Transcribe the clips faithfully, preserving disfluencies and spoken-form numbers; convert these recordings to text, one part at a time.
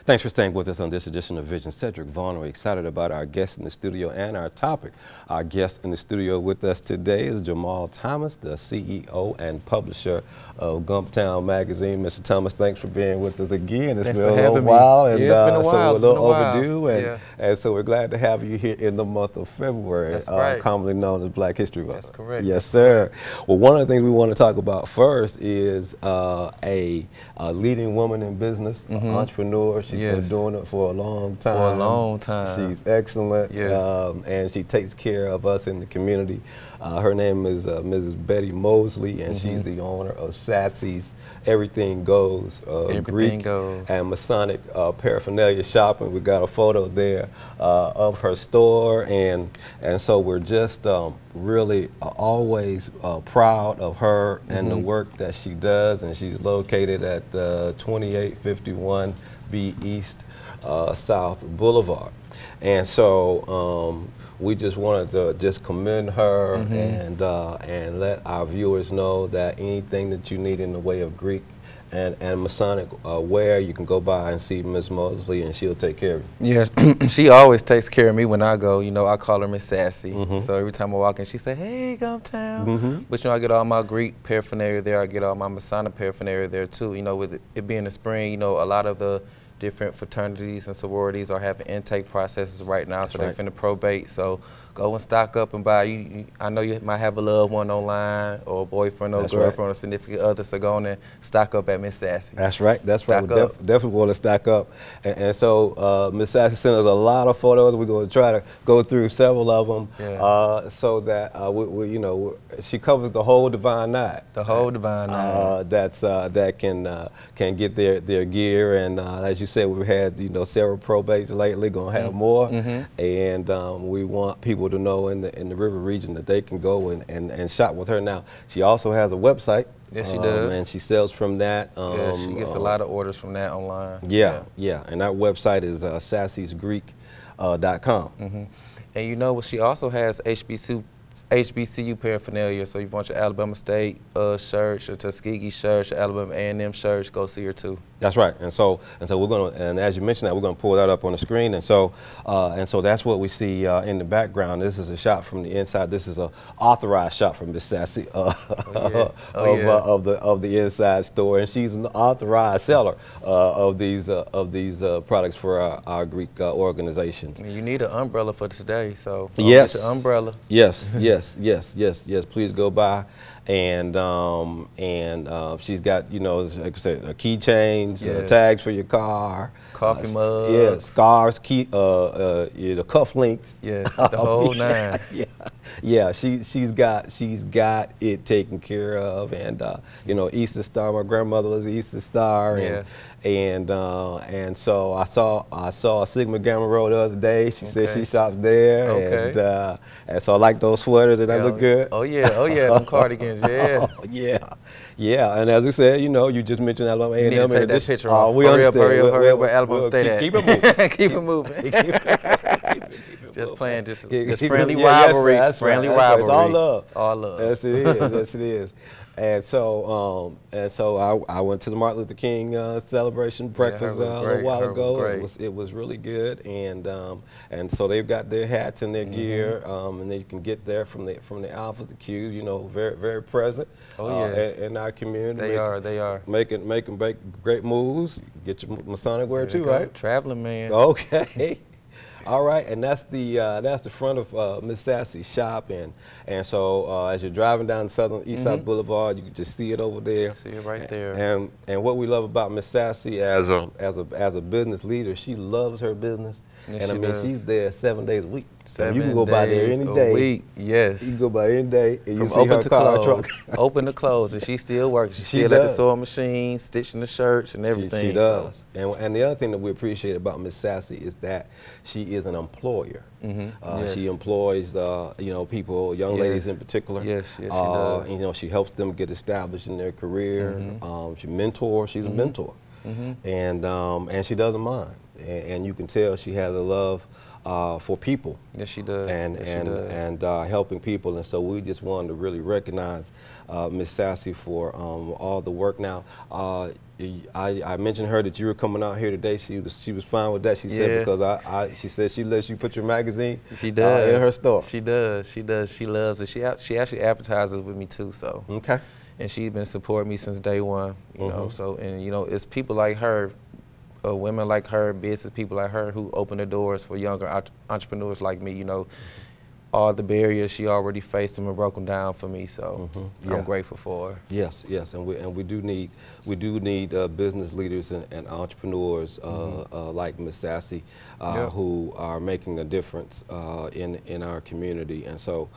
Thanks for staying with us on this edition of Vision. Cedric Vaughn. We're excited about our guest in the studio and our topic. Our guest in the studio with us today is Jamal Thomas, the C E O and publisher of Gumptown Magazine. Mister Thomas, thanks for being with us again. It's thanks been for a little having while, me. and yeah, it's been a uh, while. so we're a It's been little a while. overdue, and, yeah. and so we're glad to have you here in the month of February, That's uh, right. commonly known as Black History Month. That's correct. Yes, sir. Well, one of the things we want to talk about first is uh, a, a leading woman in business, Mm-hmm. an entrepreneur. She's Yes. been doing it for a long time. For a long time. She's excellent, Yes. um, and she takes care of us in the community. Uh, her name is uh, Missus Betty Mosley, and Mm-hmm. she's the owner of Sassy's Everything Goes, uh, Everything Greek Goes. and Masonic uh, paraphernalia shopping. We got a photo there uh, of her store, and and so we're just um, really uh, always uh, proud of her mm-hmm. and the work that she does. And she's located at uh, twenty-eight fifty-one B East uh, South Boulevard. And so um, we just wanted to just commend her mm-hmm. and uh, and let our viewers know that anything that you need in the way of Greek and, and Masonic uh, wear, you can go by and see Miss Mosley, and she'll take care of you. Yes, she always takes care of me when I go. You know, I call her Miss Sassy. Mm-hmm. So every time I walk in, she say, "Hey, Gumptown." Mm-hmm. But you know, I get all my Greek paraphernalia there. I get all my Masonic paraphernalia there too. You know, with it, it being the spring, you know, a lot of the different fraternities and sororities are having intake processes right now, That's so right. they're finna probate. So go and stock up and buy. You, you, I know you might have a loved one online, or a boyfriend, or That's girlfriend, right. or significant other. So go on and stock up at Miss Sassy. That's right. That's Stock right. We def definitely want to stack up. And, and so uh, Miss Sassy sent us a lot of photos. We're going to try to go through several of them, Yeah. uh, so that uh, we, we, you know, she covers the whole Divine Nine. The whole Divine Nine. Uh, that's uh, that can uh, can get their their gear. And uh, as you said, we've had you know several probates lately. Going to have Mm-hmm. more. Mm-hmm. And um, we want people to know in the in the river region that they can go and, and, and shop with her. Now, she also has a website. Yes, she um, does. And she sells from that. Um, Yeah, she gets a uh, lot of orders from that online. Yeah, yeah, and that website is uh, sassys greek dot com. Mm-hmm. And you know what? She also has H B C U, H B C U paraphernalia. So you want your Alabama State uh, shirts, your Tuskegee shirts, your Alabama A and M shirts, go see her too. That's right, and so and so we're gonna, and as you mentioned that, we're gonna pull that up on the screen, and so uh, and so that's what we see uh, in the background. This is a shot from the inside. This is a authorized shot from Miss Sassy uh, Oh, yeah. Oh, of, yeah. uh, of the of the inside store, and she's an authorized seller uh, of these uh, of these uh, products for our, our Greek uh, organization. And you need an umbrella for today, so go Yes, get your umbrella. Yes, yes, yes, yes, yes. Please go by, and um, and uh, she's got you know like I said, uh, keychains, uh, Yes. tags for your car, Coffee uh, mugs. yeah, scarves, key, uh, uh, yeah, the cuff links. Yes, the whole yeah, nine. Yeah, yeah. She she's got she's got it taken care of, and uh, you know Easter Star. My grandmother was the Easter Star, and and uh, and so I saw I saw a Sigma Gamma Rho the other day. She said Okay. she shops there, Okay. and uh, and so I like those sweaters, and they Yeah. look good. Oh yeah, oh yeah, them cardigans, yeah. Oh, yeah, yeah, and as I said, you know, you just mentioned Alabama A You and need M. to take that picture Oh, off. we hurry up, understand. hurry up, We'll- hurry up we'll- where Alabama we'll State keep, at. keep it moving. Keep it moving. Keep it Just moving. playing, just, Keep- just keep it- friendly yeah, that's rivalry, right, that's right, friendly that's right. rivalry. It's all love. All love. Yes, it is. Yes, it is. And so, um, and so I, I went to the Martin Luther King uh, celebration breakfast was uh, a great. little while Her was ago. great. It was it was really good, and um, and so they've got their hats and their Mm-hmm. gear, um, and then you can get there from the from the Alphas, the Qs. You know, very very present. Oh, uh, yeah. in, in our community. They making- are, they are. making making great great moves. Get your Masonic wear There too, you go. right? Traveling man. Okay. All right, and that's the uh, that's the front of uh, Miss Sassy's shop, and and so uh, as you're driving down Southern East Side Boulevard, you can just see it over there. See it right there. And and what we love about Miss Sassy as a as a as a business leader, she loves her business, Yes, and I she mean does. she's there seven days a week. So Seven you can go by there days any a day. week. Yes. You can go by any day, and you From see open her to car or close, truck. open to close, and she still works. She, She still at the does. sewing machine, stitching the shirts and She, everything. she does. And, and the other thing that we appreciate about Miss Sassy is that she is an employer. Mhm. Uh, Yes. She employs, uh, you know, people, young Yes. ladies in particular. Yes, yes, she uh, does. You know, she helps them get established in their career. Mhm. Um, she mentors. She's a mentor. mm-hmm. and um, and she doesn't mind, and, and you can tell she has a love uh, for people. Yes, she does. And yes, and she does. and uh, helping people, and so we just wanted to really recognize uh, Miss Sassy for um, all the work. Now, uh, I, I mentioned her that you were coming out here today. She was she was fine with that. She yeah. said because I, I she said she lets you put your magazine. She does uh, in her store. She does. She does. She loves it. She she actually advertises with me too. So okay. And she's been supporting me since day one. You mm-hmm. know. So and you know it's people like her. Uh, women like her, business people like her who open the doors for younger ent entrepreneurs like me, you know, all the barriers she already faced them and broke them down for me, so mm-hmm. yeah. I'm grateful for her. Yes, yes, and we and we do need we do need uh, business leaders and, and entrepreneurs uh, mm-hmm. uh, like Miss Sassy, uh, yeah. who are making a difference uh, in in our community, and so.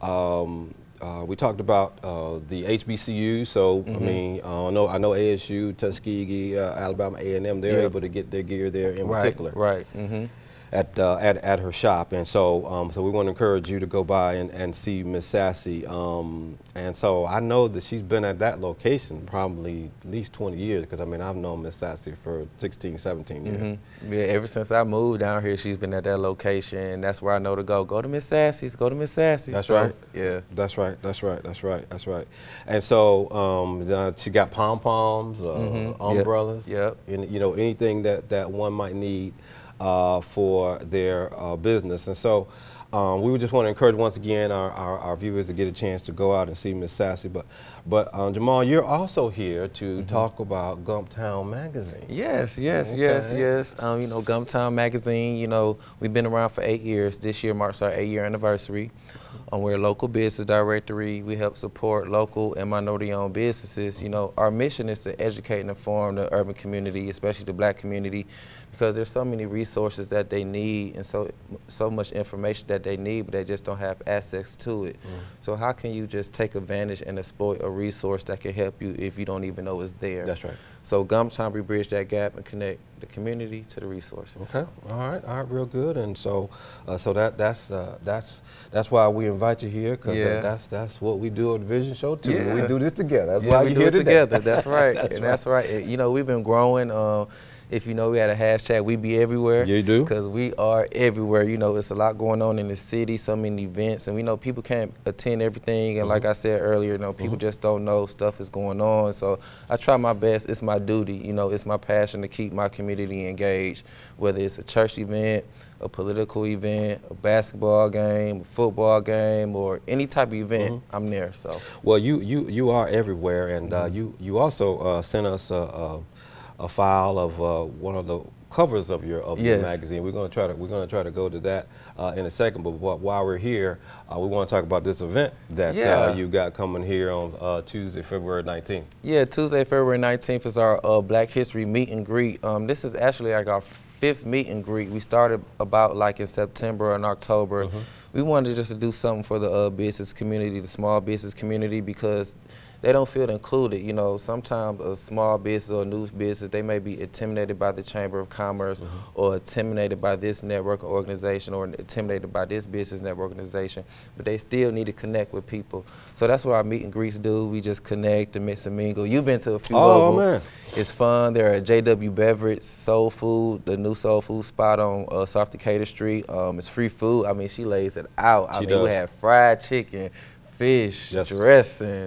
Um, Uh, we talked about uh, the H B C U, so mm-hmm. I mean, uh, I know I know A S U, Tuskegee, uh, Alabama A and M. They're yep. able to get their gear there in right, particular. Right. Mm-hmm. At, uh, at at her shop, and so um, so we want to encourage you to go by and, and see Miss Sassy. Um, and so I know that she's been at that location probably at least twenty years, because I mean I've known Miss Sassy for sixteen, seventeen years. Mm-hmm. Yeah, ever since I moved down here, she's been at that location. That's where I know to go. Go to Miss Sassy's. Go to Miss Sassy's. That's so, right. Yeah. That's right. That's right. That's right. That's right. And so um, uh, she got pom poms, uh, mm-hmm. umbrellas. Yep. yep. And you know anything that that one might need. Uh, for their uh, business. And so um, we would just want to encourage once again our, our, our viewers to get a chance to go out and see Miss Sassy. But, but um, Jamal, you're also here to mm-hmm. talk about Gumptown Magazine. Yes, yes, okay. yes, yes. Um, you know, Gumptown Magazine, you know, we've been around for eight years. This year marks our eight-year anniversary. Um, we're a local business directory. We help support local and minority-owned businesses. You know, our mission is to educate and inform the urban community, especially the black community, because there's so many resources that they need and so so much information that they need, but they just don't have access to it. Mm. So how can you just take advantage and exploit a resource that can help you if you don't even know it's there? That's right. So Gumptown, we bridge that gap and connect the community to the resources. Okay, all right, all right, real good. And so, uh, so that that's uh, that's that's why we invite you here, because yeah. that, that's that's what we do at the Vision Show too. Yeah. We do this together. That's yeah, why we you're do here it today. together. That's right. that's and right. that's right. And, you know, we've been growing. Uh, If you know, we had a hashtag, we be everywhere. Yeah, you do. Because we are everywhere. You know, it's a lot going on in the city, so many events, and we know people can't attend everything. And mm-hmm. like I said earlier, you know, people mm-hmm. just don't know stuff is going on. So I try my best. It's my duty. You know, it's my passion to keep my community engaged, whether it's a church event, a political event, a basketball game, a football game, or any type of event. Mm-hmm. I'm there. So. Well, you you you are everywhere, and mm-hmm. uh, you you also uh, sent us a. a a file of uh, one of the covers of your of yes. your magazine. We're going to try to we're going to try to go to that uh, in a second. But while we're here, uh, we want to talk about this event that yeah. uh, you got coming here on uh, Tuesday, February nineteenth. Yeah, Tuesday, February nineteenth is our uh, Black History meet and greet. Um, this is actually like our fifth meet and greet. We started about like in September and October. Mm-hmm. We wanted just to do something for the uh, business community, the small business community, because they don't feel included. You know, sometimes a small business or a new business, they may be intimidated by the Chamber of Commerce mm-hmm. or intimidated by this network organization or intimidated by this business network organization, but they still need to connect with people. So that's what our meet and greets do. We just connect and mix and mingle. You've been to a few oh, of them. Man. It's fun. They're at J W Beverage, Soul Food, the new Soul Food spot on uh, South Decatur Street. Um, it's free food. I mean, she lays it out. She I mean, does. we have fried chicken, fish, yes. dressing,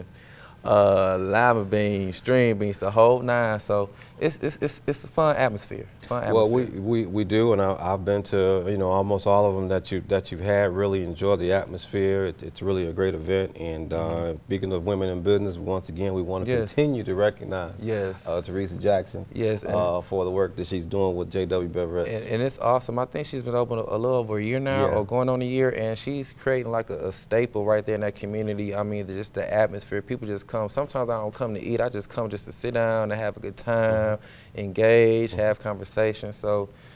Uh, lima beans, string beans, the whole nine. So it's it's it's, it's a fun atmosphere. Fun atmosphere. Well, we, we, we do, and I, I've been to you know almost all of them that you that you've had. Really enjoy the atmosphere. It, it's really a great event. And uh, mm-hmm. speaking of women in business, once again, we want to yes. continue to recognize yes. uh, Teresa Jackson yes, uh, for the work that she's doing with J W Beverage. And, and it's awesome. I think she's been open a, a little over a year now, yeah. or going on a year, and she's creating like a, a staple right there in that community. I mean, just the atmosphere. People just come. Sometimes I don't come to eat. I just come just to sit down and have a good time, mm-hmm. engage, mm-hmm. have conversation. So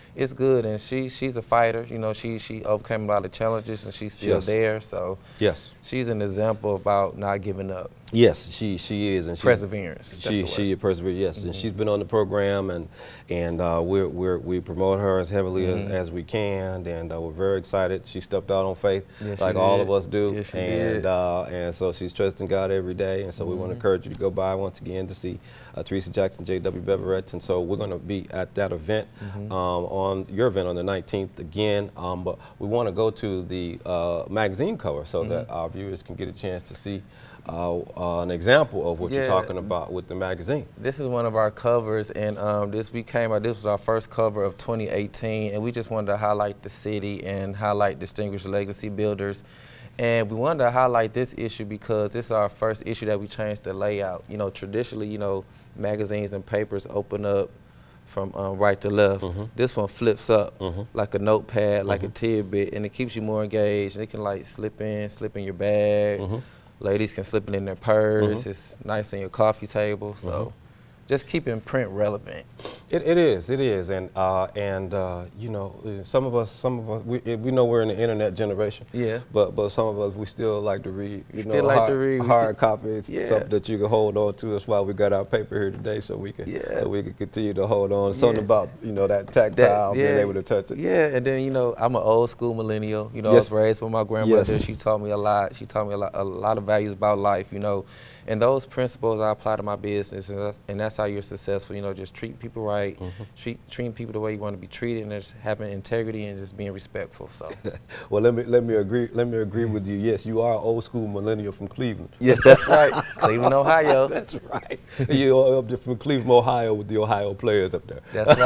it's good, and she she's a fighter. You know, she she overcame a lot of challenges, and she's still Yes. there. So Yes. she's an example about not giving up. Yes, she she is, and she, Perseverance. That's She the she word. perseveres. Yes, Mm-hmm. and she's been on the program, and and uh, we're, we're we promote her as heavily Mm-hmm. as, as we can, and uh, we're very excited. She stepped out on faith, Yes, she like all did. of us do, Yes, she and did. uh, and so she's trusting God every day, and so Mm-hmm. we want to encourage you to go by once again to see uh, Teresa Jackson, J W Beverettes, and so we're going to be at that event Mm-hmm. um, on your event on the nineteenth again, um, but we want to go to the uh, magazine cover so Mm-hmm. that our viewers can get a chance to see uh, uh, an example of what you're Yeah. talking about with the magazine. This is one of our covers, and um, this became our, this was our first cover of twenty eighteen, and we just wanted to highlight the city and highlight distinguished legacy builders. And we wanted to highlight this issue because this is our first issue that we changed the layout. You know, traditionally, you know, magazines and papers open up from um, right to left. Mm-hmm. This one flips up Mm-hmm. like a notepad, like Mm-hmm. a tidbit, and it keeps you more engaged. And it can like slip in, slip in your bag. Mm-hmm. Ladies can slip it in their purse. Mhm. It's nice on your coffee table. So Mhm. just keeping print relevant. It, it is, it is, and uh, and uh, you know, uh, some of us, some of us, we eh, we know we're in the internet generation. Yeah. But but some of us, we still like to read. You Still know, like hard, to read. We hard still- copy. It's Yeah. something that you can hold on to. That's why we got our paper here today, so we can Yeah. so we can continue to hold on. Something Yeah. about you know that tactile, That- yeah. being able to touch it. Yeah, and then you know I'm an old school millennial. You know, Yes. I was raised by my grandmother. Yes. She taught me a lot. She taught me a lot, a lot of values about life. You know, and those principles I apply to my business, and that's, and that's how you're successful. You know, just treat people right, Mhm. treat treating people the way you want to be treated, and just having integrity and just being respectful. So. Well, let me let me agree. Let me agree with you. Yes, you are an old school millennial from Cleveland. Yes, that's right. Cleveland, Ohio. That's right. You're up there from Cleveland, Ohio, with the Ohio players up there. That's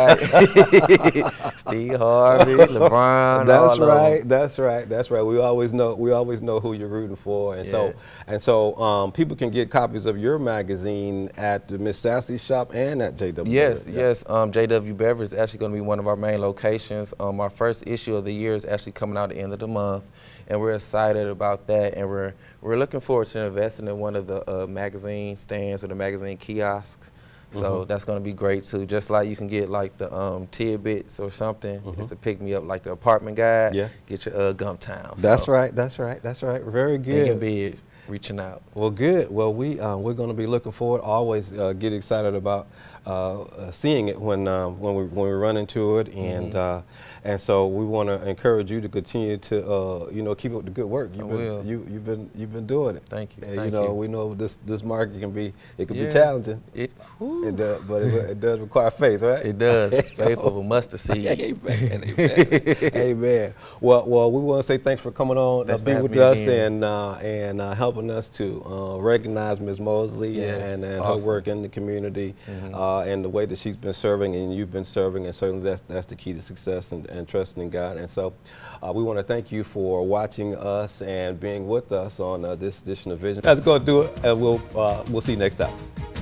right. Steve Harvey, LeBron. That's all of right. them. That's right. That's right. We always know. We always know who you're rooting for, and Yeah. so and so um, people can get copies of your magazine at the Miss Sassy shop and at J W. Yes, Yeah. yes. Um, J W Beverage is actually going to be one of our main locations. Um, our first issue of the year is actually coming out at the end of the month, and we're excited about that. And we're we're looking forward to investing in one of the uh, magazine stands or the magazine kiosks. So Mhm. that's going to be great too. Just like you can get like the um, tidbits or something, Mhm. it's to pick me up like the apartment guide. Yeah. Get your uh, Gump Town. That's So, right. That's right. That's right. Very Big and good. big, reaching out. Well, good. Well, we uh, we're going to be looking forward. Always uh, get excited about uh, uh, seeing it when um, when we when we run into it, and Mhm. uh, and so we want to encourage you to continue to uh, you know keep up the good work. You've I been will. you you've been you've been doing it. Thank you. And, Thank you know you. we know this this market can be it can Yeah. be challenging. It, whew. It does, but it, it does require faith, right? It does. Faith of a mustard seed. Amen. Amen. Amen. Well, well, we want to say thanks for coming on, Thanks uh, for being having with me us, again. and uh, and uh, helping us to uh, recognize Miz Mosley Yes, and, and awesome. her work in the community, Mhm. uh, and the way that she's been serving and you've been serving, and certainly that's that's the key to success and, and trusting in God. And so, uh, we want to thank you for watching us and being with us on uh, this edition of Vision. Let's go do it, and we'll uh, we'll see you next time.